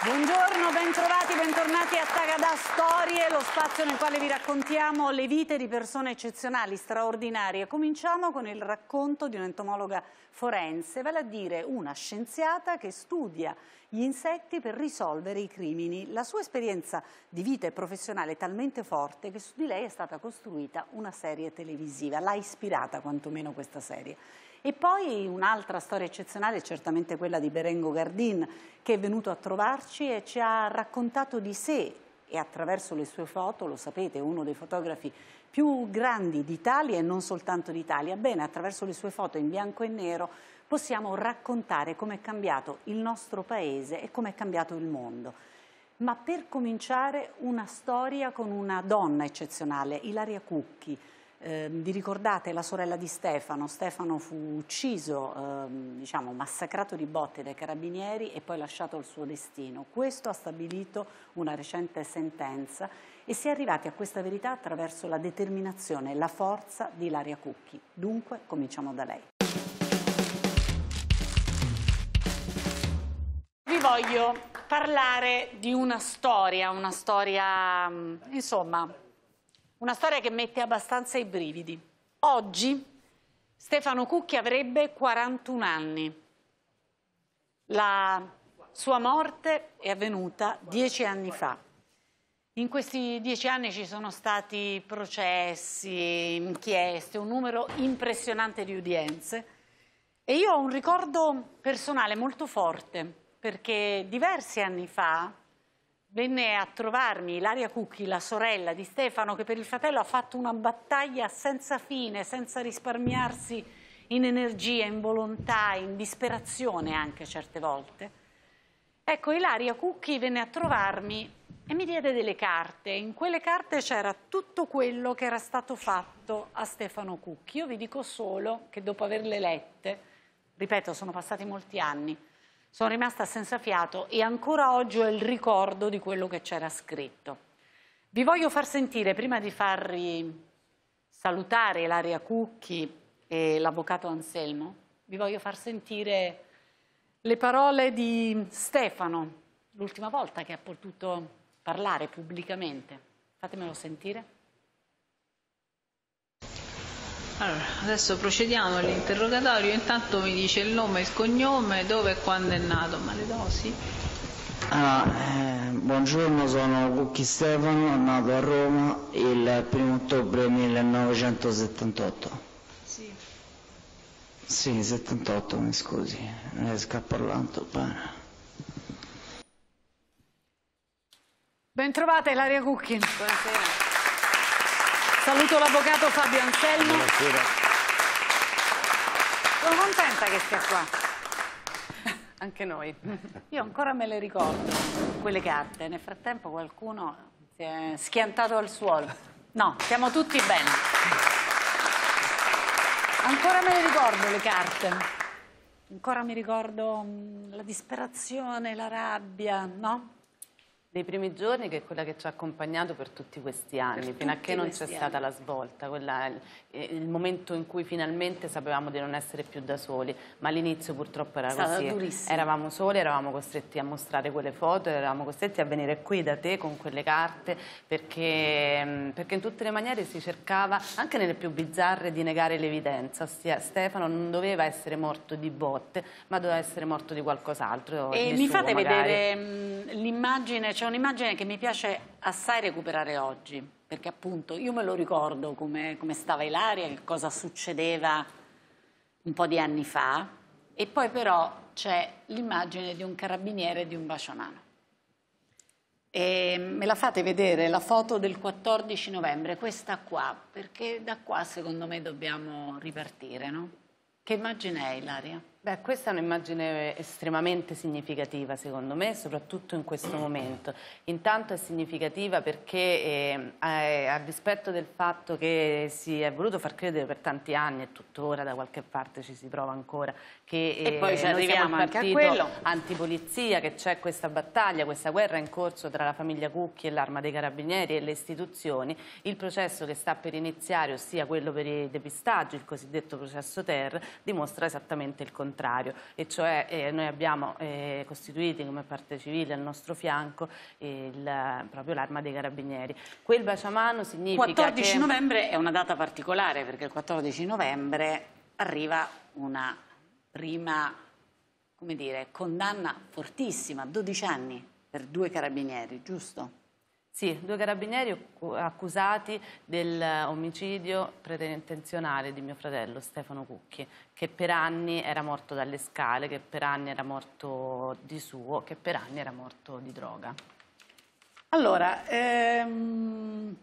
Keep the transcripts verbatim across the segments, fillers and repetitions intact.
Buongiorno, bentrovati, bentornati a Tagada Storie, lo spazio nel quale vi raccontiamo le vite di persone eccezionali, straordinarie. Cominciamo con il racconto di un'entomologa forense, vale a dire una scienziata che studia gli insetti per risolvere i crimini. La sua esperienza di vita e professionale è talmente forte che su di lei è stata costruita una serie televisiva, l'ha ispirata quantomeno questa serie. E poi un'altra storia eccezionale è certamente quella di Berengo Gardin, che è venuto a trovarci e ci ha raccontato di sé e attraverso le sue foto, lo sapete, è uno dei fotografi più grandi d'Italia e non soltanto d'Italia. Bene, attraverso le sue foto in bianco e nero possiamo raccontare come è cambiato il nostro paese e come è cambiato il mondo. Ma per cominciare una storia con una donna eccezionale, Ilaria Cucchi. Eh, vi ricordate la sorella di Stefano? Stefano fu ucciso, eh, diciamo massacrato di botte dai carabinieri e poi lasciato al suo destino. Questo ha stabilito una recente sentenza e si è arrivati a questa verità attraverso la determinazione e la forza di Ilaria Cucchi. Dunque, cominciamo da lei. Vi voglio parlare di una storia, una storia, insomma, una storia che mette abbastanza i brividi. Oggi Stefano Cucchi avrebbe quarantuno anni. La sua morte è avvenuta dieci anni fa. In questi dieci anni ci sono stati processi, inchieste, un numero impressionante di udienze. E io ho un ricordo personale molto forte, perché diversi anni fa venne a trovarmi Ilaria Cucchi, la sorella di Stefano, che per il fratello ha fatto una battaglia senza fine, senza risparmiarsi in energia, in volontà, in disperazione anche certe volte. Ecco, Ilaria Cucchi venne a trovarmi e mi diede delle carte. In quelle carte c'era tutto quello che era stato fatto a Stefano Cucchi. Io vi dico solo che dopo averle lette, ripeto, sono passati molti anni, sono rimasta senza fiato e ancora oggi ho il ricordo di quello che c'era scritto. Vi voglio far sentire, prima di farvi salutare Ilaria Cucchi e l'avvocato Anselmo, vi voglio far sentire le parole di Stefano, l'ultima volta che ha potuto parlare pubblicamente. Fatemelo sentire. Allora, adesso procediamo all'interrogatorio. Intanto mi dice il nome, il cognome, dove e quando è nato. Ma le dosi? Ah, eh, buongiorno, sono Cucchi Stefano, nato a Roma il primo ottobre millenovecentosettantotto. Sì. Sì, settantotto, mi scusi, non riesco a parlare bene. Bentrovata Ilaria Cucchi. Buonasera. Saluto l'avvocato Fabio Anselmo. Buonasera. Sono contenta che stia qua. Anche noi. Io ancora me le ricordo, quelle carte. Nel frattempo qualcuno si è schiantato al suolo. No, stiamo tutti bene. Ancora me le ricordo le carte. Ancora mi ricordo la disperazione, la rabbia, no? Dei primi giorni, che è quella che ci ha accompagnato per tutti questi anni, Per fino a che non c'è anni. stata la svolta, quella, il, il momento in cui finalmente sapevamo di non essere più da soli, ma all'inizio purtroppo era così. Durissimo. Eravamo soli, eravamo costretti a mostrare quelle foto, eravamo costretti a venire qui da te con quelle carte, perché, perché in tutte le maniere si cercava, anche nelle più bizzarre, di negare l'evidenza. Ossia, Stefano non doveva essere morto di botte, ma doveva essere morto di qualcos'altro. E di mi suo, fate magari. vedere l'immagine. C'è un'immagine che mi piace assai recuperare oggi, perché appunto io me lo ricordo come, come stava Ilaria, che cosa succedeva un po' di anni fa, e poi però c'è l'immagine di un carabiniere e di un bacionano. E me la fate vedere, la foto del quattordici novembre, questa qua, perché da qua secondo me dobbiamo ripartire, no? Che immagine è, Ilaria? Beh, questa è un'immagine estremamente significativa secondo me, soprattutto in questo momento. Intanto è significativa perché eh, a dispetto del fatto che si è voluto far credere per tanti anni e tuttora da qualche parte ci si prova ancora che eh, e poi ci noi siamo il anche partito a quello. antipolizia, che c'è questa battaglia, questa guerra in corso tra la famiglia Cucchi e l'Arma dei Carabinieri e le istituzioni. Il processo che sta per iniziare, ossia quello per i depistaggi, il cosiddetto processo Ter, dimostra esattamente il contrario. contrario, e cioè eh, noi abbiamo eh, costituiti come parte civile al nostro fianco il, proprio l'Arma dei Carabinieri. Quel baciamano significa quattordici che... novembre è una data particolare, perché il quattordici novembre arriva una prima, come dire, condanna fortissima, dodici anni per due carabinieri, giusto? Sì, due carabinieri accusati dell'omicidio preterintenzionale di mio fratello Stefano Cucchi, che per anni era morto dalle scale, che per anni era morto di suo, che per anni era morto di droga. Allora, ehm,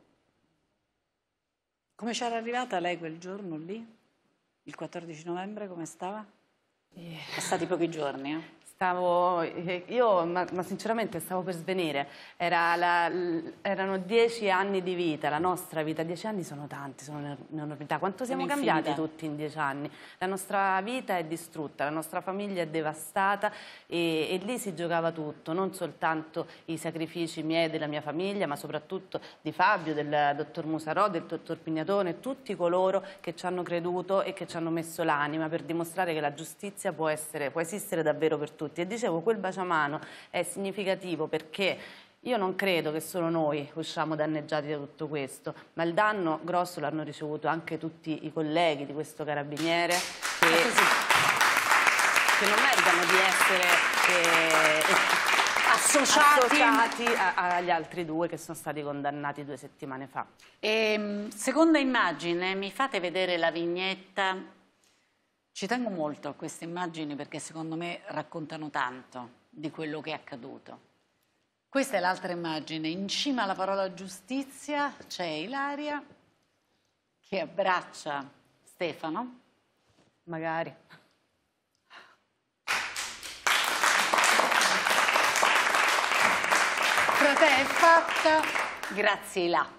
come c'era arrivata lei quel giorno lì? Il quattordici novembre come stava? Eh. Passati pochi giorni, eh? Stavo, io, ma, ma sinceramente stavo per svenire. Era la, erano dieci anni di vita, la nostra vita. Dieci anni sono tanti, sono un'enormità. Quanto siamo cambiati tutti in dieci anni? La nostra vita è distrutta, la nostra famiglia è devastata e, e lì si giocava tutto, non soltanto i sacrifici miei e della mia famiglia, ma soprattutto di Fabio, del dottor Musarò, del dottor Pignatone, tutti coloro che ci hanno creduto e che ci hanno messo l'anima per dimostrare che la giustizia può, essere, può esistere davvero per tutti. E dicevo, quel baciamano è significativo perché io non credo che solo noi usciamo danneggiati da tutto questo, ma il danno grosso l'hanno ricevuto anche tutti i colleghi di questo carabiniere che, che non meritano di essere eh, associati, associati a, agli altri due che sono stati condannati due settimane fa. E, seconda immagine, mi fate vedere la vignetta. Ci tengo molto a queste immagini perché secondo me raccontano tanto di quello che è accaduto. Questa è l'altra immagine. In cima alla parola giustizia c'è Ilaria che abbraccia Stefano. Magari. Per te è fatta, grazie Ila.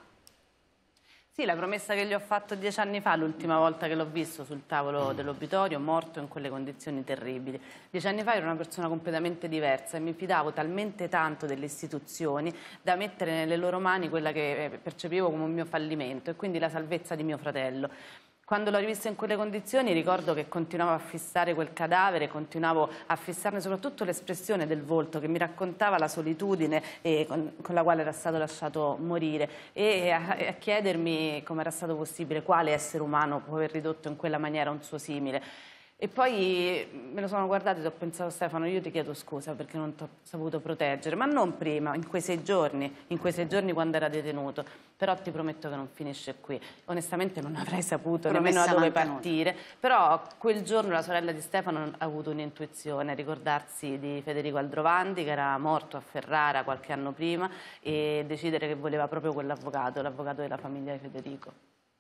Sì, la promessa che gli ho fatto dieci anni fa, l'ultima volta che l'ho visto sul tavolo dell'obitorio, morto in quelle condizioni terribili. Dieci anni fa ero una persona completamente diversa e mi fidavo talmente tanto delle istituzioni da mettere nelle loro mani quella che percepivo come un mio fallimento e quindi la salvezza di mio fratello. Quando l'ho rivisto in quelle condizioni ricordo che continuavo a fissare quel cadavere, continuavo a fissarne soprattutto l'espressione del volto che mi raccontava la solitudine eh, con, con la quale era stato lasciato morire e a, a chiedermi come era stato possibile, quale essere umano può aver ridotto in quella maniera un suo simile. E poi me lo sono guardato e ho pensato, Stefano, io ti chiedo scusa perché non ti ho saputo proteggere, ma non prima, in quei sei giorni, in quei sei giorni quando era detenuto, però ti prometto che non finisce qui. Onestamente non avrei saputo nemmeno da dove partire, però quel giorno la sorella di Stefano ha avuto un'intuizione, ricordarsi di Federico Aldrovandi che era morto a Ferrara qualche anno prima e decidere che voleva proprio quell'avvocato, l'avvocato della famiglia di Federico.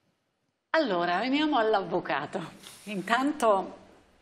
Allora, veniamo all'avvocato. Intanto,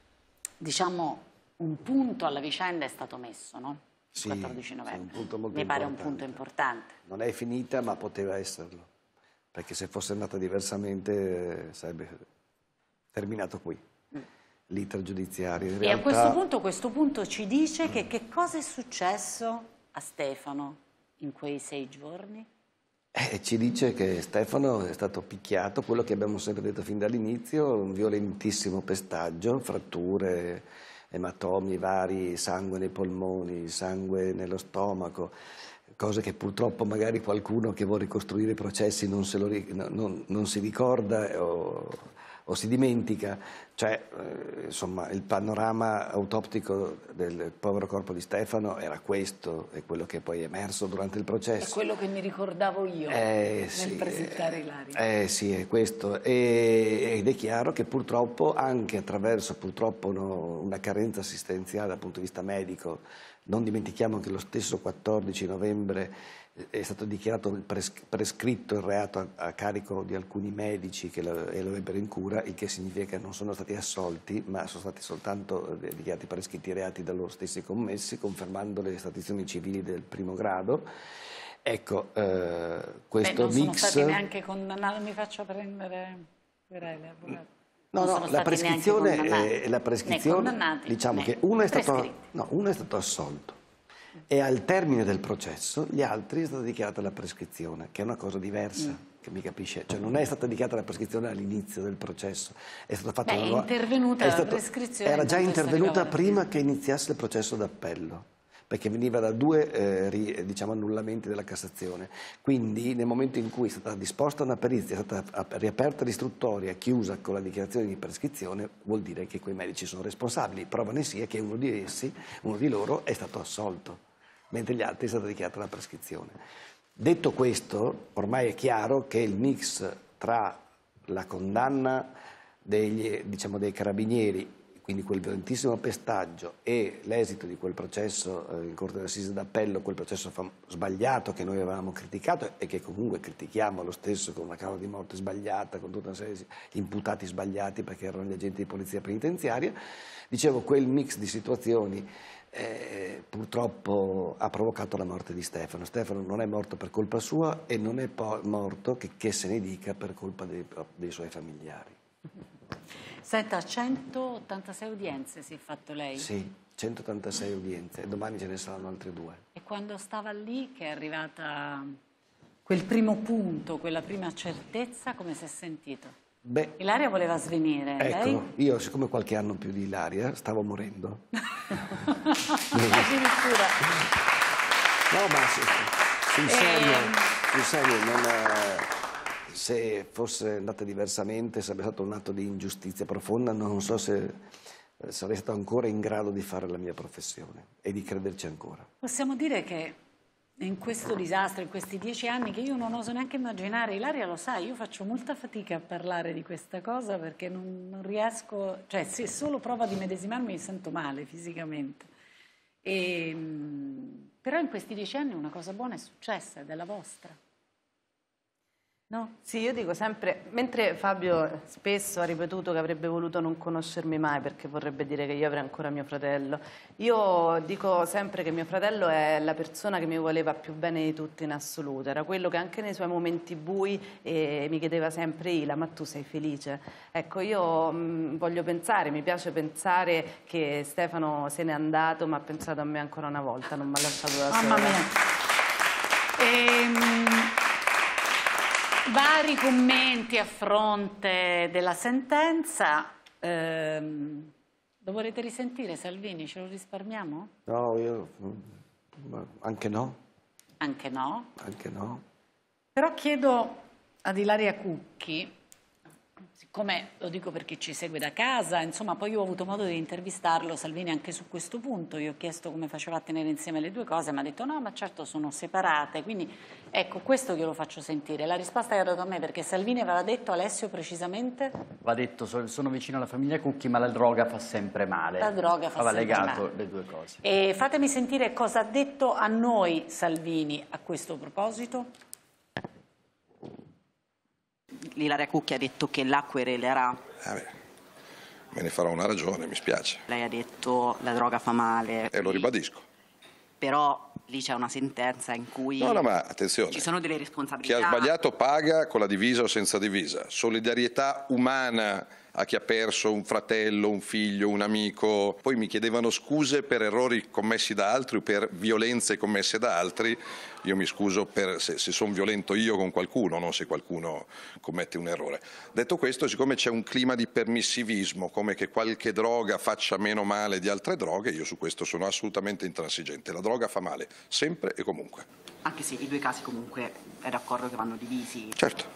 diciamo, un punto alla vicenda è stato messo, no? Il sì, quattordici novembre. Sì, un punto molto Mi pare importante. un punto importante. Non è finita, ma poteva esserlo, perché se fosse andata diversamente eh, sarebbe terminato qui. Mm. L'iter giudiziario. In e realtà... a questo punto, questo punto ci dice che, che cosa è successo a Stefano in quei sei giorni? Eh, ci dice che Stefano è stato picchiato, quello che abbiamo sempre detto fin dall'inizio, un violentissimo pestaggio, fratture, ematomi vari, sangue nei polmoni, sangue nello stomaco, cose che purtroppo magari qualcuno che vuole ricostruire i processi non, se lo, non, non si ricorda o, o si dimentica. Cioè, eh, insomma, il panorama autoptico del povero corpo di Stefano era questo, e quello che poi è emerso durante il processo. È quello che mi ricordavo io eh, nel sì, presentare Ilaria. Eh sì, è questo. E, ed è chiaro che purtroppo, anche attraverso purtroppo uno, una carenza assistenziale dal punto di vista medico, non dimentichiamo che lo stesso quattordici novembre è stato dichiarato pres prescritto il reato a, a carico di alcuni medici che lo, e lo ebbero in cura, il che significa che non sono stati assolti, ma sono stati soltanto dichiarati prescritti i reati da loro stessi commessi, confermando le statistiche civili del primo grado. Ecco, eh, questo Beh, non mix... sono stati neanche condannati, mi faccio prendere querele, avvocato. No, no, la prescrizione, è, la prescrizione diciamo che uno è, stato, no, uno è stato assolto e al termine del processo gli altri è stata dichiarata la prescrizione, che è una cosa diversa. Mm. che mi capisce, cioè non è stata dichiarata la prescrizione all'inizio del processo, è stata fatta Beh, una è intervenuta è la stato, prescrizione. era già intervenuta prima sì. che iniziasse il processo d'appello, perché veniva da due eh, ri, diciamo, annullamenti della Cassazione. Quindi nel momento in cui è stata disposta una perizia, è stata riaperta l'istruttoria, chiusa con la dichiarazione di prescrizione, vuol dire che quei medici sono responsabili. Prova ne sia che uno di essi, uno di loro, è stato assolto, mentre gli altri è stata dichiarata la prescrizione. Detto questo, ormai è chiaro che il mix tra la condanna degli, diciamo, dei carabinieri, quindi quel violentissimo pestaggio, e l'esito di quel processo eh, in Corte d'Assise d'Appello, quel processo sbagliato che noi avevamo criticato e che comunque critichiamo lo stesso, con una causa di morte sbagliata, con tutta una serie di imputati sbagliati perché erano gli agenti di polizia penitenziaria, dicevo, quel mix di situazioni Eh, purtroppo ha provocato la morte di Stefano. Stefano non è morto per colpa sua e non è morto, che, che se ne dica, per colpa dei, dei suoi familiari. Senta, centottantasei udienze si è fatto lei? Sì, centottantasei udienze e domani ce ne saranno altre due. E quando stava lì, che è arrivata quel primo punto, quella prima certezza, come si è sentito? Beh, Ilaria voleva svenire, ecco, lei? io siccome qualche anno più di Ilaria stavo morendo. Addirittura. No, ma sul serio, Ehm. sul serio non è, se fosse andata diversamente sarebbe stato un atto di ingiustizia profonda, non so se sarei stato ancora in grado di fare la mia professione e di crederci ancora. Possiamo dire che in questo disastro, in questi dieci anni, che io non oso neanche immaginare, Ilaria lo sa, io faccio molta fatica a parlare di questa cosa perché non, non riesco, cioè se solo provo ad immedesimarmi mi sento male fisicamente. E, però in questi dieci anni una cosa buona è successa ed è la vostra. No? Sì, io dico sempre, mentre Fabio spesso ha ripetuto che avrebbe voluto non conoscermi mai perché vorrebbe dire che io avrei ancora mio fratello, io dico sempre che mio fratello è la persona che mi voleva più bene di tutti in assoluto, era quello che anche nei suoi momenti bui eh, mi chiedeva sempre Ila, ma tu sei felice? Ecco, io mh, voglio pensare, mi piace pensare che Stefano se n'è andato, ma ha pensato a me ancora una volta, non mi ha lasciato da sola. Mamma mia. Ehm... Vari commenti a fronte della sentenza. Ehm, lo vorrete risentire, Salvini? Ce lo risparmiamo? No, io anche no. Anche no. Anche no. Però chiedo ad Ilaria Cucchi, siccome lo dico per chi ci segue da casa, insomma, poi io ho avuto modo di intervistarlo, Salvini, anche su questo punto. Io ho chiesto come faceva a tenere insieme le due cose, mi ha detto no, ma certo sono separate. Quindi ecco, questo glielo faccio sentire. La risposta che ha dato a me, perché Salvini aveva detto, Alessio precisamente? Va detto, sono vicino alla famiglia Cucchi, ma la droga fa sempre male. La droga fa Aveva sempre legato male. le due cose. E fatemi sentire cosa ha detto a noi Salvini a questo proposito. Ilaria Cucchi ha detto che la querelerà. Ah beh, me ne farò una ragione, mi spiace. Lei ha detto la droga fa male. E lo ribadisco. Però lì c'è una sentenza in cui No, no, ma attenzione. ci sono delle Chi responsabilità. ha sbagliato paga con la divisa o senza divisa. Solidarietà umana a chi ha perso un fratello, un figlio, un amico. Poi mi chiedevano scuse per errori commessi da altri o per violenze commesse da altri. Io mi scuso per se, se sono violento io con qualcuno, non se qualcuno commette un errore. Detto questo, siccome c'è un clima di permissivismo, come che qualche droga faccia meno male di altre droghe, io su questo sono assolutamente intransigente. La droga fa male, sempre e comunque. Anche se i due casi comunque è d'accordo che vanno divisi. Certo.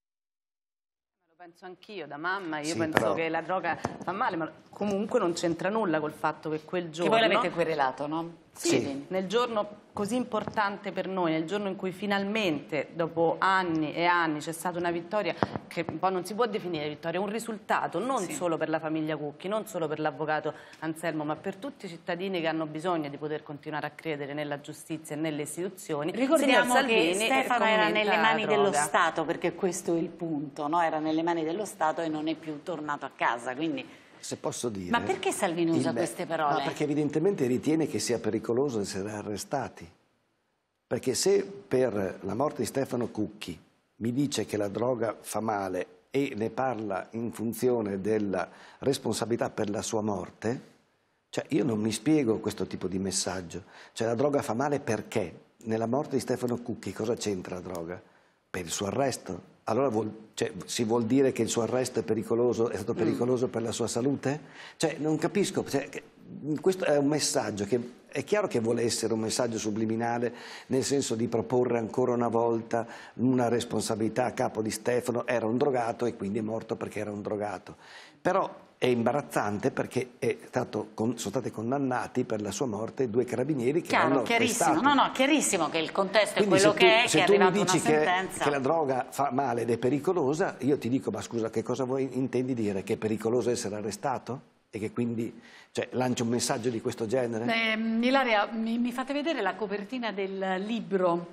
Penso anch'io, da mamma, io Sì, penso però... che la droga fa male, ma comunque non c'entra nulla col fatto che quel giorno... Che voi l'avete querelato, no? Sì, Sì. nel giorno così importante per noi, nel giorno in cui finalmente, dopo anni e anni, c'è stata una vittoria che poi non si può definire vittoria, un risultato non Sì. solo per la famiglia Cucchi, non solo per l'avvocato Anselmo, ma per tutti i cittadini che hanno bisogno di poter continuare a credere nella giustizia e nelle istituzioni. Ricordiamo Signor che Salvini Stefano era commenta nelle mani la dello droga. Stato, perché questo è il punto, no? Era nelle mani dello Stato e non è più tornato a casa, quindi... Se posso dire... Ma perché Salvini usa il- queste parole? No, perché evidentemente ritiene che sia pericoloso essere arrestati. Perché se per la morte di Stefano Cucchi mi dice che la droga fa male e ne parla in funzione della responsabilità per la sua morte, cioè io non mi spiego questo tipo di messaggio. Cioè la droga fa male perché? Nella morte di Stefano Cucchi cosa c'entra la droga? per il suo arresto. Allora vuol, cioè, si vuol dire che il suo arresto è pericoloso, è stato pericoloso mm. per la sua salute? Cioè, non capisco, cioè, questo è un messaggio che è chiaro che vuole essere un messaggio subliminale, nel senso di proporre ancora una volta una responsabilità a capo di Stefano. Era un drogato e quindi è morto perché era un drogato. Però è imbarazzante perché è stato, sono stati condannati per la sua morte due carabinieri che Chiaro, hanno chiarissimo. arrestato. No, no, chiarissimo che il contesto Quindi è quello tu, che è, se che è tu mi arrivata dici una che, sentenza. che la droga fa male ed è pericolosa, io ti dico, ma scusa, che cosa vuoi, intendi dire? Che è pericoloso essere arrestato? E che quindi, cioè, lancia un messaggio di questo genere? Beh, Ilaria, mi, mi fate vedere la copertina del libro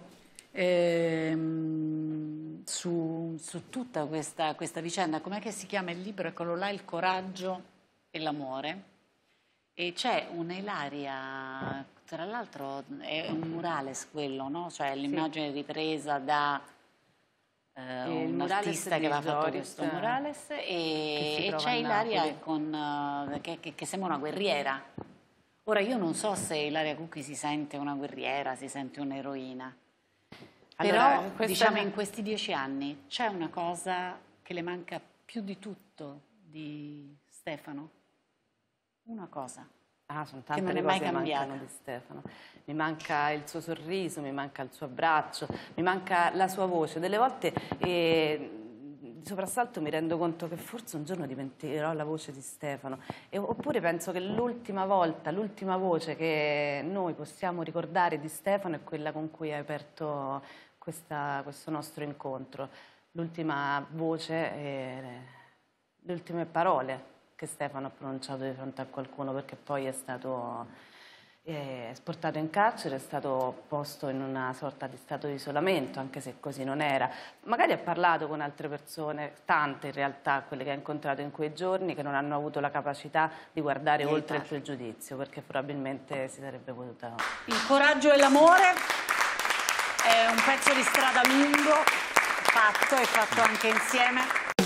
ehm, su, su tutta questa, questa vicenda. Com'è che si chiama il libro? Eccolo là, Il coraggio e l'amore. E c'è un'Ilaria, tra l'altro è un murales quello, no? Cioè l'immagine sì. ripresa da eh, un artista che aveva fatto questo murales, e, e c'è Ilaria con, uh, che, che, che sembra una guerriera. Ora io non so se Ilaria Cucchi si sente una guerriera, si sente un'eroina, allora, però questa... diciamo in questi dieci anni c'è una cosa che le manca più di tutto di Stefano. Una cosa ah, sono tante che non le è mai cose che cambiata mancano di Stefano. Mi manca il suo sorriso, mi manca il suo abbraccio, mi manca la sua voce. Delle volte eh, di soprassalto mi rendo conto che forse un giorno dimenticherò la voce di Stefano, e, oppure penso che l'ultima volta, l'ultima voce che noi possiamo ricordare di Stefano è quella con cui hai aperto questa, questo nostro incontro. L'ultima voce, eh, le ultime parole che Stefano ha pronunciato di fronte a qualcuno, perché poi è stato eh, portato in carcere, è stato posto in una sorta di stato di isolamento, anche se così non era. Magari ha parlato con altre persone, tante in realtà, quelle che ha incontrato in quei giorni, che non hanno avuto la capacità di guardare oltre il pregiudizio, perché probabilmente si sarebbe potuta... Il coraggio e l'amore è un pezzo di strada lungo, fatto e fatto anche insieme.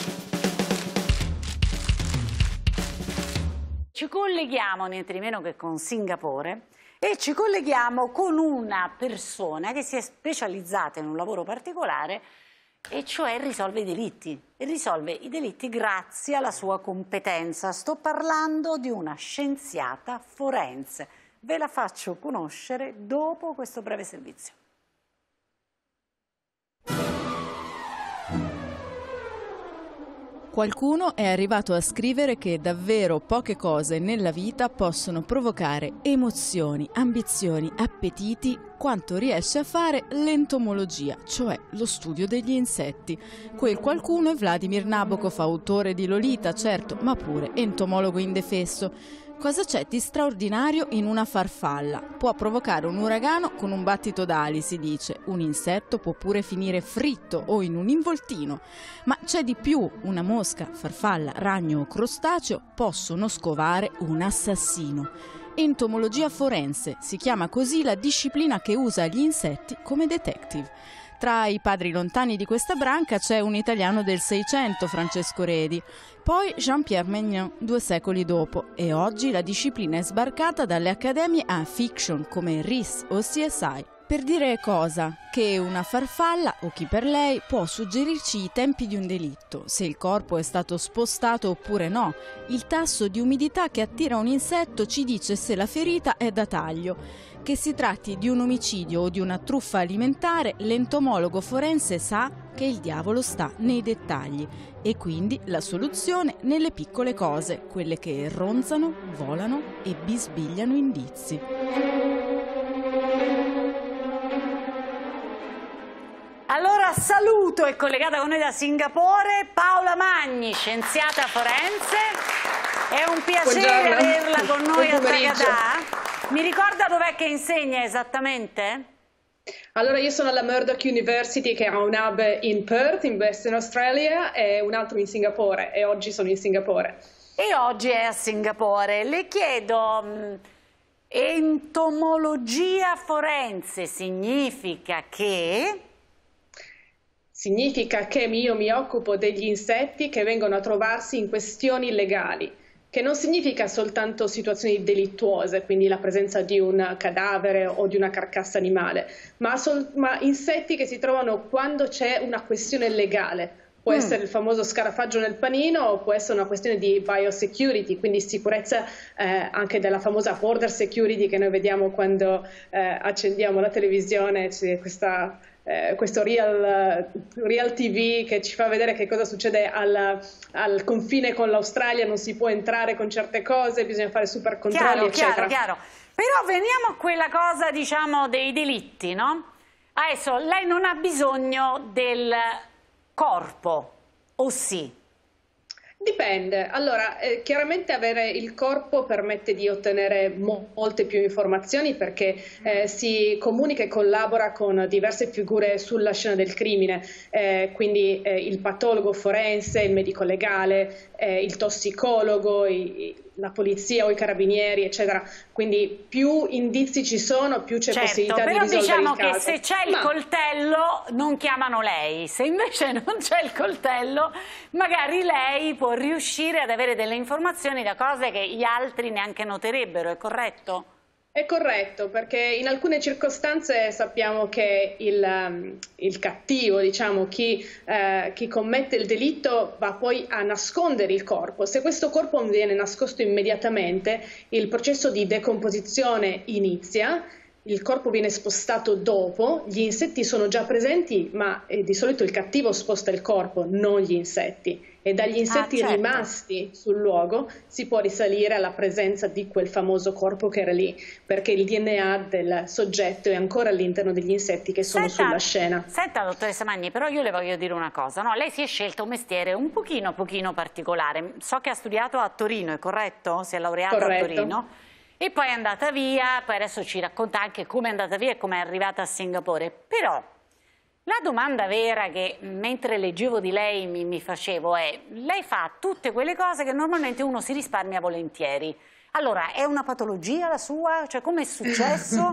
Ci colleghiamo niente di meno che con Singapore e ci colleghiamo con una persona che si è specializzata in un lavoro particolare, e cioè risolve i delitti. E risolve i delitti grazie alla sua competenza. Sto parlando di una scienziata forense. Ve la faccio conoscere dopo questo breve servizio. Qualcuno è arrivato a scrivere che davvero poche cose nella vita possono provocare emozioni, ambizioni, appetiti quanto riesce a fare l'entomologia, cioè lo studio degli insetti. Quel qualcuno è Vladimir Nabokov, autore di Lolita, certo, ma pure entomologo indefesso. Cosa c'è di straordinario in una farfalla? Può provocare un uragano con un battito d'ali, si dice. Un insetto può pure finire fritto o in un involtino. Ma c'è di più. Una mosca, farfalla, ragno o crostaceo possono scovare un assassino. Entomologia forense, si chiama così la disciplina che usa gli insetti come detective. Tra i padri lontani di questa branca c'è un italiano del Seicento, Francesco Redi, poi Jean-Pierre Megnan, due secoli dopo, e oggi la disciplina è sbarcata dalle accademie a fiction come R I S o C S I. Per dire cosa? Che una farfalla, o chi per lei, può suggerirci i tempi di un delitto, se il corpo è stato spostato oppure no. Il tasso di umidità che attira un insetto ci dice se la ferita è da taglio. Che si tratti di un omicidio o di una truffa alimentare, l'entomologo forense sa che il diavolo sta nei dettagli e quindi la soluzione nelle piccole cose, quelle che ronzano, volano e bisbigliano indizi. Allora saluto, è collegata con noi da Singapore Paola Magni, scienziata forense. È un piacere Buongiorno. averla con noi a Buon pomeriggio. Tagada. Mi ricorda dov'è che insegna esattamente? Allora, io sono alla Murdoch University, che ha un hub in Perth, in Western Australia, e un altro in Singapore, e oggi sono in Singapore. E oggi è a Singapore. Le chiedo, mh, entomologia forense significa che... Significa che io mi occupo degli insetti che vengono a trovarsi in questioni legali. che non significa soltanto situazioni delittuose, quindi la presenza di un cadavere o di una carcassa animale, ma, sol- ma insetti che si trovano quando c'è una questione legale. Può mm. essere il famoso scarafaggio nel panino o può essere una questione di biosecurity, quindi sicurezza eh, anche della famosa border security che noi vediamo quando eh, accendiamo la televisione, c'è questa... Eh, questo real, uh, real T V che ci fa vedere che cosa succede al, al confine con l'Australia, non si può entrare con certe cose, bisogna fare super controlli, chiaro, eccetera. Chiaro, chiaro. Però veniamo a quella cosa, diciamo, dei delitti, no? Adesso, lei non ha bisogno del corpo, o sì? Dipende. Allora, eh, chiaramente avere il corpo permette di ottenere mo molte più informazioni perché eh, si comunica e collabora con diverse figure sulla scena del crimine, eh, quindi eh, il patologo forense, il medico legale, eh, il tossicologo, i, la polizia o i carabinieri, eccetera. Quindi più indizi ci sono, più c'è certo, possibilità però di risolvere diciamo il caso. Che se c'è il Ma... coltello non chiamano lei, se invece non c'è il coltello magari lei può riuscire ad avere delle informazioni da cose che gli altri neanche noterebbero, è corretto? È corretto, perché in alcune circostanze sappiamo che il, um, il cattivo, diciamo, chi, eh, chi commette il delitto va poi a nascondere il corpo. Se questo corpo non viene nascosto immediatamente, il processo di decomposizione inizia, il corpo viene spostato dopo, gli insetti sono già presenti, ma eh, di solito il cattivo sposta il corpo, non gli insetti. E dagli insetti ah, certo. rimasti sul luogo si può risalire alla presenza di quel famoso corpo che era lì, perché il D N A del soggetto è ancora all'interno degli insetti che sono senta, sulla scena. Senta, dottoressa Magni, però io le voglio dire una cosa, no? Lei si è scelta un mestiere un pochino, pochino particolare. So che ha studiato a Torino, è corretto? Si è laureata Corretto. a Torino. E poi è andata via, poi adesso ci racconta anche come è andata via e come è arrivata a Singapore. Però la domanda vera che mentre leggevo di lei mi, mi facevo è: lei fa tutte quelle cose che normalmente uno si risparmia volentieri. Allora, è una patologia la sua? Cioè, come è successo?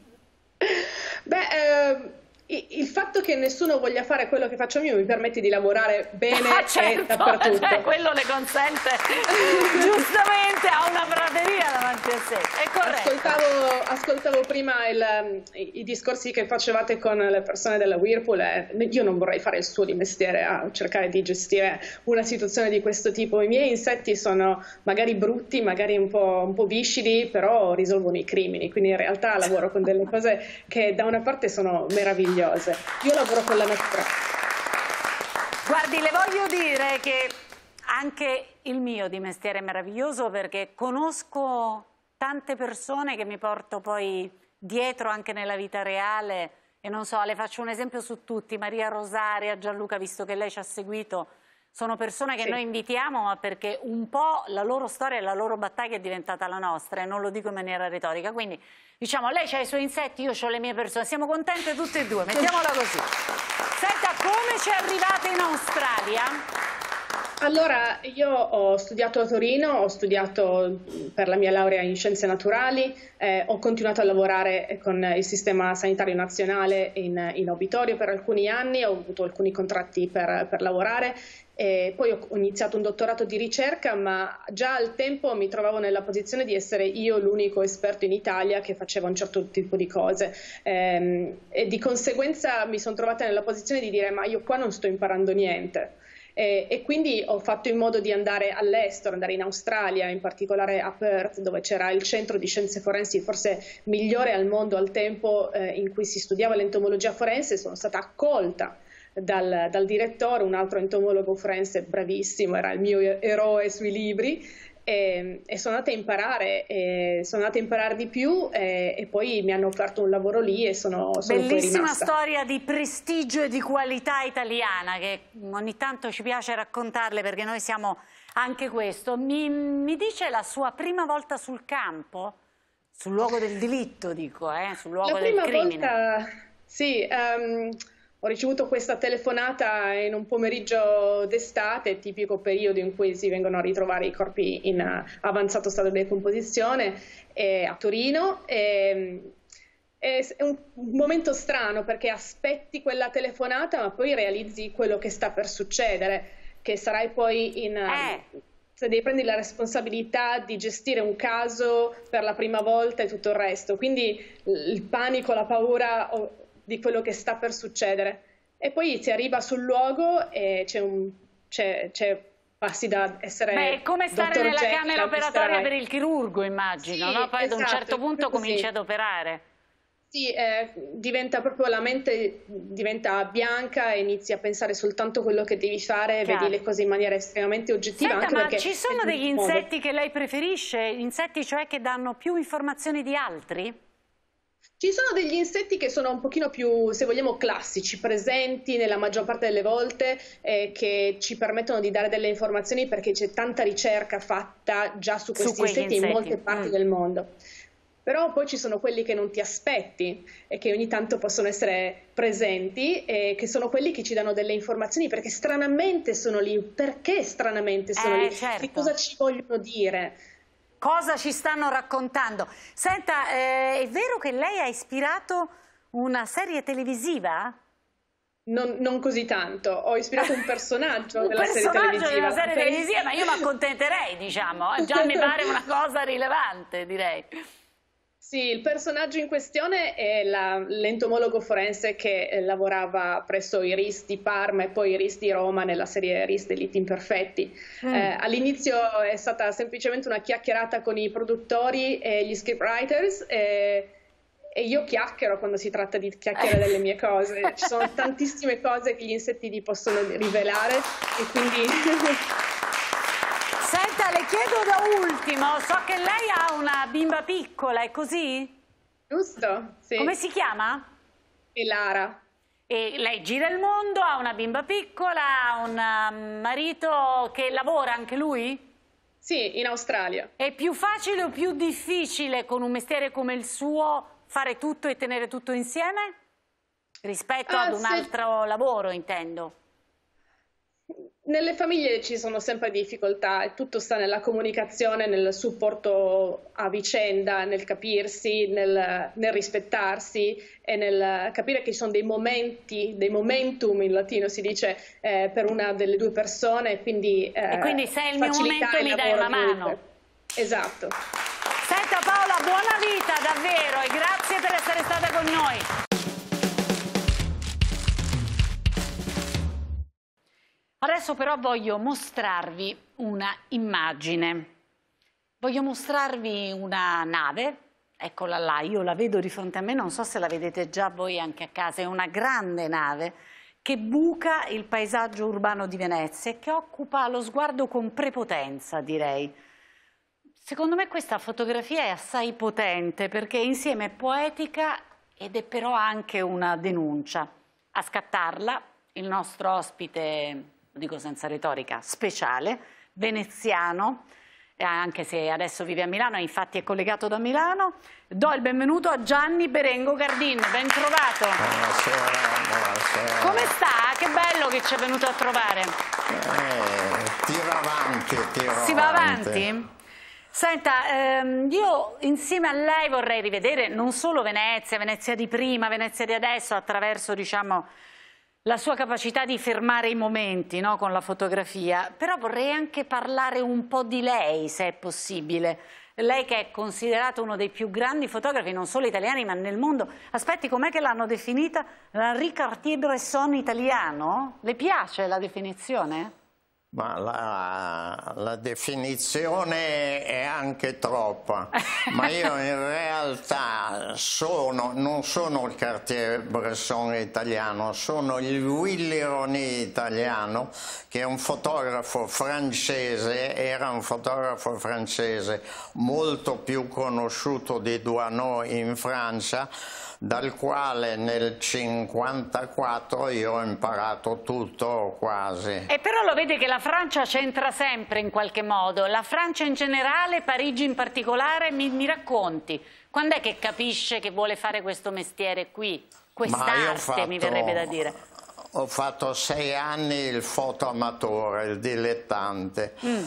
Beh, eh... il fatto che nessuno voglia fare quello che faccio io mi permette di lavorare bene ah, certo, e dappertutto. Cioè, quello le consente giustamente a una prateria davanti a sé. È corretto. Ascoltavo, ascoltavo prima il, i, i discorsi che facevate con le persone della Whirlpool e io non vorrei fare il suo di mestiere a cercare di gestire una situazione di questo tipo. I miei insetti sono magari brutti, magari un po', un po' viscidi, però risolvono i crimini, quindi in realtà lavoro con delle cose che da una parte sono meravigliose. Io lavoro con la natura. Guardi, le voglio dire che anche il mio di mestiere è meraviglioso perché conosco tante persone che mi porto poi dietro anche nella vita reale e non so, le faccio un esempio su tutti, Maria Rosaria, Gianluca, visto che lei ci ha seguito, sono persone che sì. noi invitiamo ma perché un po' la loro storia e la loro battaglia è diventata la nostra e non lo dico in maniera retorica, quindi diciamo lei ha i suoi insetti, io ho le mie persone, siamo contente tutte e due, mettiamola così. Senta, come ci arrivate in Australia? Allora, io ho studiato a Torino, ho studiato per la mia laurea in scienze naturali, eh, ho continuato a lavorare con il sistema sanitario nazionale in, in obitorio per alcuni anni, ho avuto alcuni contratti per, per lavorare, e poi ho iniziato un dottorato di ricerca, ma già al tempo mi trovavo nella posizione di essere io l'unico esperto in Italia che faceva un certo tipo di cose ehm, e di conseguenza mi sono trovata nella posizione di dire ma io qua non sto imparando niente. E, e quindi ho fatto in modo di andare all'estero, andare in Australia, in particolare a Perth, dove c'era il centro di scienze forensi forse migliore al mondo al tempo eh, in cui si studiava l'entomologia forense. Sono stata accolta dal, dal direttore, un altro entomologo forense bravissimo, era il mio eroe sui libri. E, e sono andata a imparare, e sono andata a imparare di più e, e poi mi hanno offerto un lavoro lì e sono, sono bellissima poi storia di prestigio e di qualità italiana che ogni tanto ci piace raccontarle perché noi siamo anche questo. Mi, mi dice la sua prima volta sul campo? Sul luogo del delitto, dico, eh? Sul luogo la del prima crimine. Volta, sì, um, ho ricevuto questa telefonata in un pomeriggio d'estate, tipico periodo in cui si vengono a ritrovare i corpi in uh, avanzato stato di decomposizione eh, a Torino. E, è un momento strano perché aspetti quella telefonata ma poi realizzi quello che sta per succedere, che sarai poi in... Uh, eh. se devi prendere la responsabilità di gestire un caso per la prima volta e tutto il resto. Quindi il panico, la paura di quello che sta per succedere. E poi si arriva sul luogo e c'è un... c'è, c'è passi da essere Beh, è come stare nella Jekyll, camera operatoria per il chirurgo, immagino, sì, no? Poi esatto, ad un certo punto così. cominci ad operare. Sì, eh, diventa proprio la mente diventa bianca e inizi a pensare soltanto a quello che devi fare, Chiaro. vedi le cose in maniera estremamente oggettiva. Senta, anche ma perché ci sono è degli il modo. insetti che lei preferisce? Insetti cioè che danno più informazioni di altri? Ci sono degli insetti che sono un pochino più, se vogliamo, classici, presenti nella maggior parte delle volte, eh, che ci permettono di dare delle informazioni perché c'è tanta ricerca fatta già su questi Su quegli insetti, insetti. in molte parti Mm. del mondo. Però poi ci sono quelli che non ti aspetti e che ogni tanto possono essere presenti e che sono quelli che ci danno delle informazioni perché stranamente sono lì. Perché stranamente sono Eh, lì? certo. Che cosa ci vogliono dire? Cosa ci stanno raccontando? Senta, eh, è vero che lei ha ispirato una serie televisiva? Non, non così tanto, ho ispirato un personaggio Un della serie personaggio televisiva. di una serie televisiva, ma io mi accontenterei, diciamo. eh. Già mi pare una cosa rilevante, direi. Sì, il personaggio in questione è la- l'entomologo forense che eh, lavorava presso i R I S di Parma e poi i R I S di Roma nella serie R I S Delitti Imperfetti. Mm. Eh, all'inizio è stata semplicemente una chiacchierata con i produttori e gli scriptwriters e, e io chiacchiero quando si tratta di chiacchierare delle mie cose. Ci sono tantissime cose che gli insetti ti possono rivelare e quindi... Senta, le chiedo da ultimo, so che lei ha una bimba piccola, è così? Giusto? Sì. Come si chiama? E Lara. E lei gira il mondo, ha una bimba piccola, ha un um, marito che lavora anche lui? Sì, in Australia. È più facile o più difficile con un mestiere come il suo fare tutto e tenere tutto insieme? Rispetto Ah, ad un se- altro lavoro, intendo. Nelle famiglie ci sono sempre difficoltà e tutto sta nella comunicazione, nel supporto a vicenda, nel capirsi, nel, nel rispettarsi e nel capire che ci sono dei momenti, dei momentum in latino si dice, eh, per una delle due persone, quindi, eh, E quindi se è il mio facilitare momento il mi dai lavoro una di mano. due. Esatto. Senta Paola, buona vita davvero e grazie per essere stata con noi. Adesso però voglio mostrarvi una immagine. Voglio mostrarvi una nave, eccola là, io la vedo di fronte a me, non so se la vedete già voi anche a casa, è una grande nave che buca il paesaggio urbano di Venezia e che occupa lo sguardo con prepotenza, direi. Secondo me questa fotografia è assai potente perché insieme è poetica ed è però anche una denuncia. A scattarla il nostro ospite, lo dico senza retorica, speciale, veneziano, eh, anche se adesso vive a Milano, infatti è collegato da Milano. Do il benvenuto a Gianni Berengo Gardin, ben trovato. Buonasera, buonasera. Come sta? Che bello che ci è venuto a trovare. Eh, tiro avanti, tiro Si va avanti. avanti? Senta, ehm, io insieme a lei vorrei rivedere non solo Venezia, Venezia di prima, Venezia di adesso, attraverso, diciamo, la sua capacità di fermare i momenti, no, con la fotografia, però vorrei anche parlare un po' di lei, se è possibile. Lei che è considerato uno dei più grandi fotografi, non solo italiani, ma nel mondo. Aspetti, com'è che l'hanno definita? Henri Cartier-Bresson italiano? Le piace la definizione? Ma la, la definizione è anche troppa, ma io in realtà sono, non sono il Cartier-Bresson italiano, sono il Willy Roni italiano, che è un fotografo francese, era un fotografo francese molto più conosciuto di Doisneau in Francia, dal quale nel cinquantaquattro io ho imparato tutto o quasi. E però lo vede che la Francia c'entra sempre in qualche modo, la Francia in generale, Parigi in particolare, mi, mi racconti, quando è che capisce che vuole fare questo mestiere qui, quest'arte fatto, mi verrebbe da dire? Ho fatto sei anni il fotoamatore, il dilettante. Mm.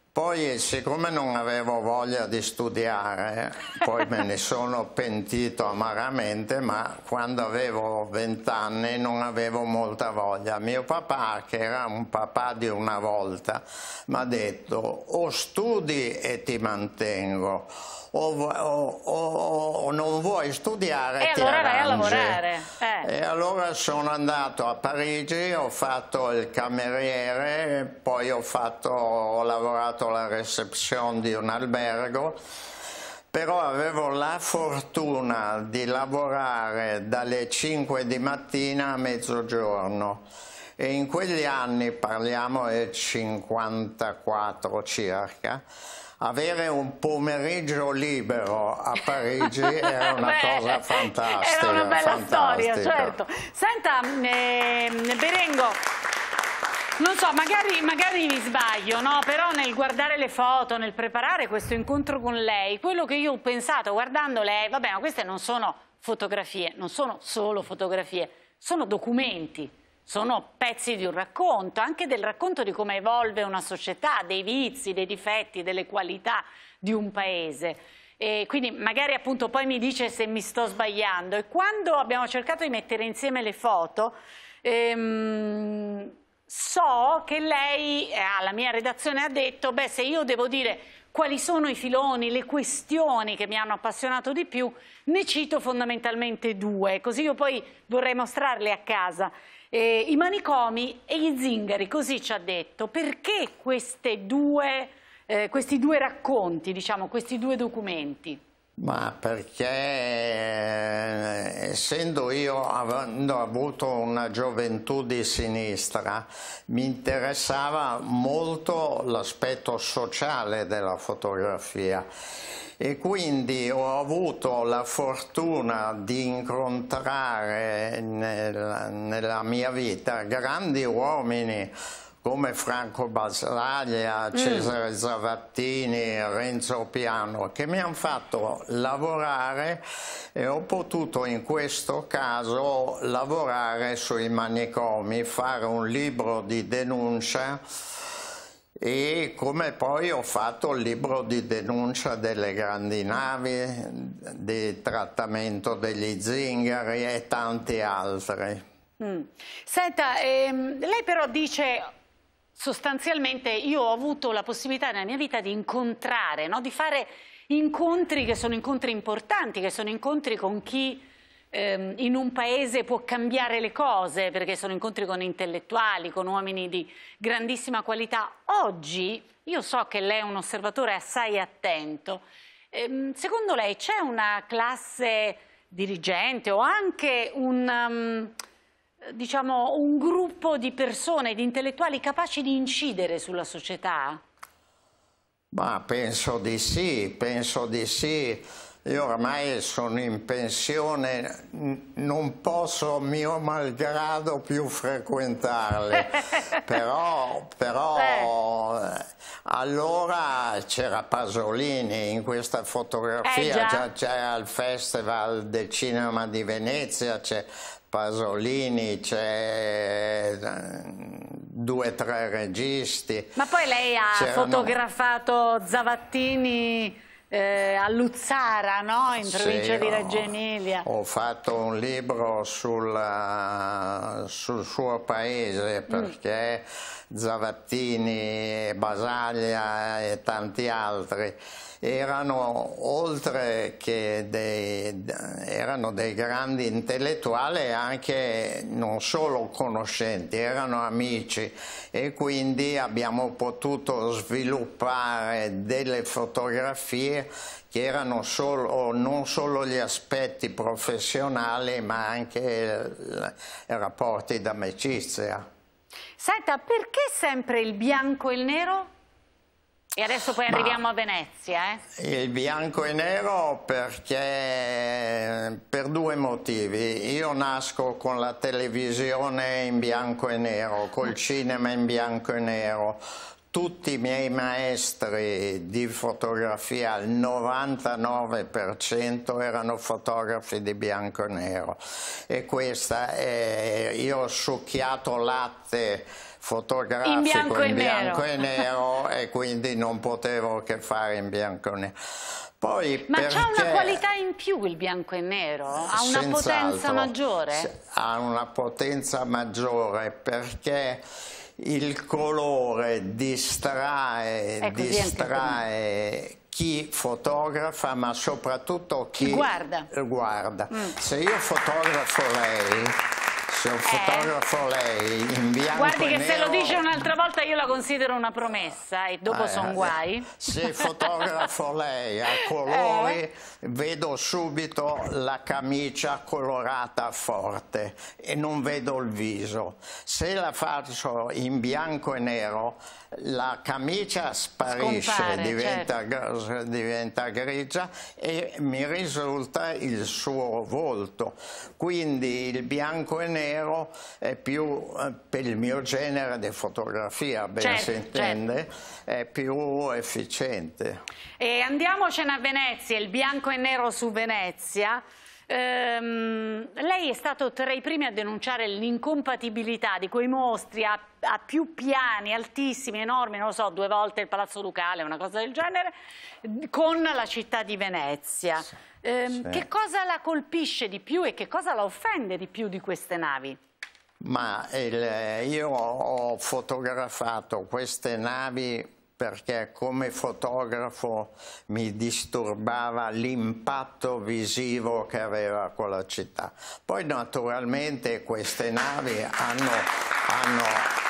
Poi, siccome non avevo voglia di studiare, poi me ne sono pentito amaramente, ma quando avevo vent'anni non avevo molta voglia. Mio papà, che era un papà di una volta, mi ha detto: o studi e ti mantengo, o, o, o, o non vuoi studiare e ti allora vai a arrangi. lavorare. Eh. E allora sono andato a Parigi, ho fatto il cameriere, poi ho, fatto, ho lavorato alla reception di un albergo, però avevo la fortuna di lavorare dalle cinque di mattina a mezzogiorno. E in quegli anni, parliamo del cinquantaquattro circa, avere un pomeriggio libero a Parigi era una Beh, cosa fantastica. Era una bella fantastica. storia, certo. Senta, eh, Berengo, non so, magari, magari mi sbaglio, no? Però nel guardare le foto, nel preparare questo incontro con lei, quello che io ho pensato guardando lei, vabbè, ma queste non sono fotografie, non sono solo fotografie, sono documenti. Sono pezzi di un racconto, anche del racconto di come evolve una società, dei vizi, dei difetti, delle qualità di un paese. E quindi magari appunto poi mi dice se mi sto sbagliando. E quando abbiamo cercato di mettere insieme le foto, ehm, so che lei alla mia redazione ha detto: beh, se io devo dire quali sono i filoni, le questioni che mi hanno appassionato di più, ne cito fondamentalmente due, così io poi vorrei mostrarle a casa. Eh, I manicomi e gli zingari, così ci ha detto. Perché queste due, eh, questi due racconti, diciamo, questi due documenti? Ma perché, essendo io, avendo avuto una gioventù di sinistra, mi interessava molto l'aspetto sociale della fotografia. E quindi ho avuto la fortuna di incontrare nella, nella mia vita grandi uomini come Franco Basaglia, Cesare mm. Zavattini, Renzo Piano, che mi hanno fatto lavorare, e ho potuto in questo caso lavorare sui manicomi, fare un libro di denuncia. E come poi ho fatto il libro di denuncia delle grandi navi, di trattamento degli zingari e tanti altri. Mm. Senta, ehm, lei però dice sostanzialmente: io ho avuto la possibilità nella mia vita di incontrare, no? Di fare incontri che sono incontri importanti, che sono incontri con chi in un paese può cambiare le cose, perché sono incontri con intellettuali, con uomini di grandissima qualità. Oggi, io so che lei è un osservatore assai attento, ehm, secondo lei c'è una classe dirigente o anche un, um, diciamo, un gruppo di persone, di intellettuali capaci di incidere sulla società? Ma penso di sì, penso di sì. Io ormai sono in pensione, non posso mio malgrado più frequentarle, però, però eh. allora c'era Pasolini in questa fotografia, eh, c'è al Festival del Cinema di Venezia, c'è Pasolini, c'è due o tre registi. Ma poi lei ha fotografato Zavattini Eh, a Luzzara, no? In provincia sì, di Reggio Emilia. Ho fatto un libro sul, sul suo paese, perché mm. Zavattini, Basaglia e tanti altri erano, oltre che dei, erano dei grandi intellettuali, e anche non solo conoscenti, erano amici, e quindi abbiamo potuto sviluppare delle fotografie che erano solo, non solo gli aspetti professionali, ma anche i rapporti d'amicizia. Senta, perché sempre il bianco e il nero? E adesso poi arriviamo Ma a Venezia. Eh? Il bianco e nero perché per due motivi. Io nasco con la televisione in bianco e nero, col cinema in bianco e nero. tutti i miei maestri di fotografia, il novantanove per cento erano fotografi di bianco e nero, e questa è, io ho succhiato latte fotografico in bianco, in bianco e nero, e quindi non potevo che fare in bianco e nero. Poi, ma perché... c'ha una qualità in più il bianco e nero? Ha una potenza maggiore? Ha una potenza maggiore perché il colore distrae, distrae chi fotografa, ma soprattutto chi, chi guarda. guarda. Mm. Se io fotografo lei, se io fotografo eh. lei in bianco Guardi e che nero, se lo dice un'altra volta io la considero una promessa e dopo eh, sono guai. Se fotografo lei a colori eh. vedo subito la camicia colorata forte e non vedo il viso. Se la faccio in bianco e nero la camicia sparisce, Scompare, diventa, certo. diventa grigia e mi risulta il suo volto. Quindi il bianco e nero è più, per il mio genere di fotografia, ben certo, si intende, certo. è più efficiente. E andiamocene a Venezia, il bianco e nero su Venezia. Ehm, lei è stato tra i primi a denunciare l'incompatibilità di quei mostri a, a più piani, altissimi, enormi, non lo so, due volte il Palazzo Ducale, una cosa del genere, con la città di Venezia. Sì. Ehm, sì. Che cosa la colpisce di più e che cosa la offende di più di queste navi? Ma il, io ho fotografato queste navi perché come fotografo mi disturbava l'impatto visivo che aveva quella città. Poi naturalmente queste navi hanno, hanno,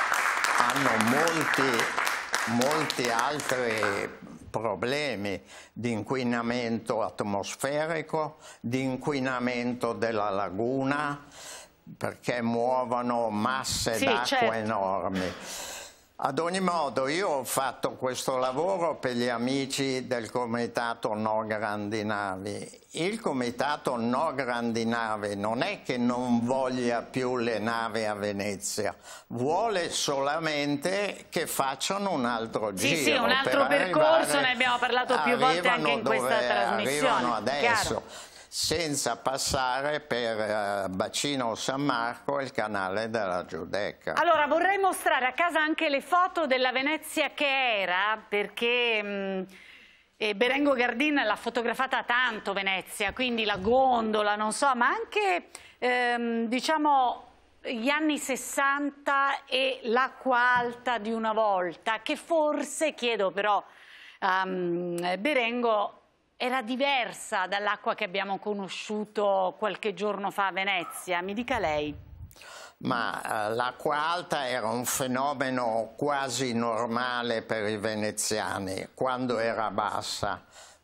hanno molti, molti altri problemi di inquinamento atmosferico, di inquinamento della laguna, perché muovono masse sì, d'acqua certo. enormi. Ad ogni modo io ho fatto questo lavoro per gli amici del Comitato No Grandi Navi. Il Comitato No Grandi Navi non è che non voglia più le navi a Venezia, vuole solamente che facciano un altro sì, giro. Sì, un altro per percorso, arrivare, ne abbiamo parlato più volte anche in questa trasmissione. Arrivano adesso. Chiaro. Senza passare per uh, Bacino San Marco e il canale della Giudecca. Allora vorrei mostrare a casa anche le foto della Venezia che era, perché mh, eh, Berengo Gardin l'ha fotografata tanto Venezia, quindi la gondola, non so, ma anche ehm, diciamo gli anni sessanta e l'acqua alta di una volta, che forse, chiedo però a um, Berengo, era diversa dall'acqua che abbiamo conosciuto qualche giorno fa a Venezia. Mi dica lei. Ma uh, l'acqua alta era un fenomeno quasi normale per i veneziani quando era bassa.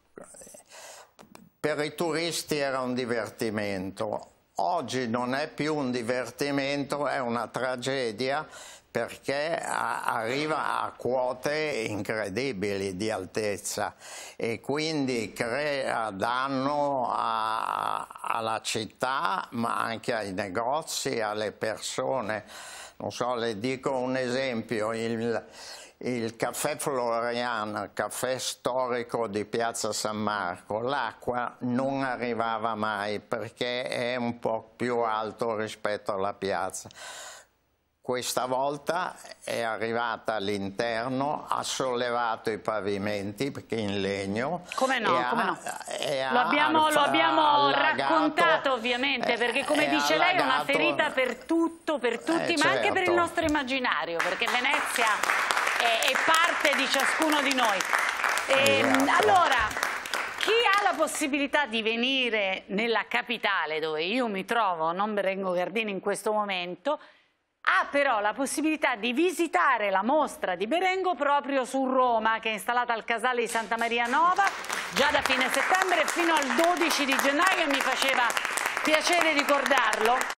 Per i turisti era un divertimento. Oggi non è più un divertimento, è una tragedia, perché arriva a quote incredibili di altezza e quindi crea danno a, alla città, ma anche ai negozi, alle persone. Non so, le dico un esempio, il, il caffè Florian, caffè storico di Piazza San Marco, l'acqua non arrivava mai perché è un po' più alto rispetto alla piazza. Questa volta è arrivata all'interno, ha sollevato i pavimenti perché in legno. Come no, ha, come no. Lo abbiamo, lo abbiamo raccontato ovviamente, perché come dice allagato, lei è una ferita per tutto, per tutti, eh, ma certo. anche per il nostro immaginario, perché Venezia è, è parte di ciascuno di noi. E, esatto. Allora, chi ha la possibilità di venire nella capitale, dove io mi trovo, non Berengo Gardini in questo momento, ha però la possibilità di visitare la mostra di Berengo proprio su Roma, che è installata al Casale di Santa Maria Nova già da fine settembre fino al dodici di gennaio, e mi faceva piacere ricordarlo.